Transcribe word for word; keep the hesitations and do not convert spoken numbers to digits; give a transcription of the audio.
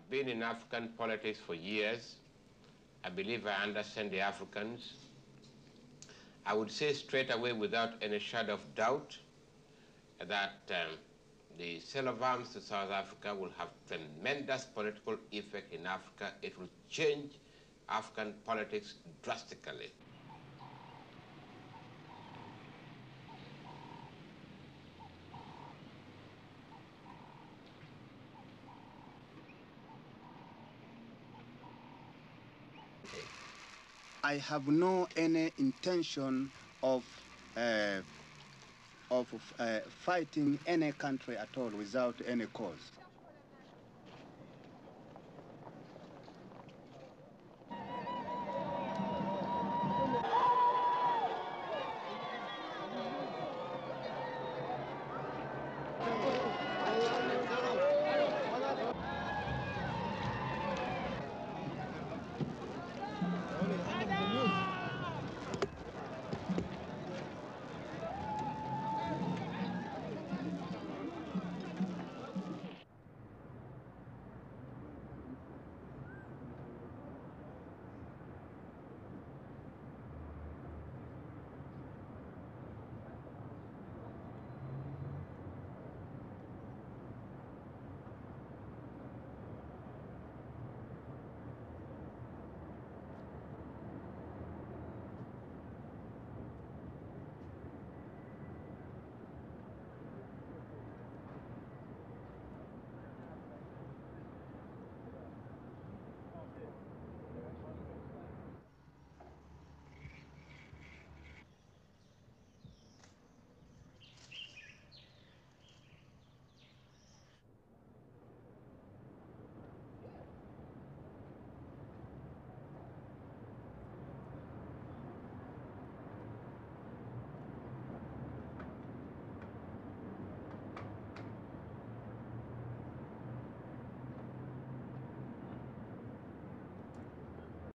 I've been in African politics for years. I believe I understand the Africans. I would say straight away, without any shadow of doubt, that um, the sale of arms to South Africa will have tremendous political effect in Africa. It will change African politics drastically. I have no any intention of uh, of uh, fighting any country at all without any cause.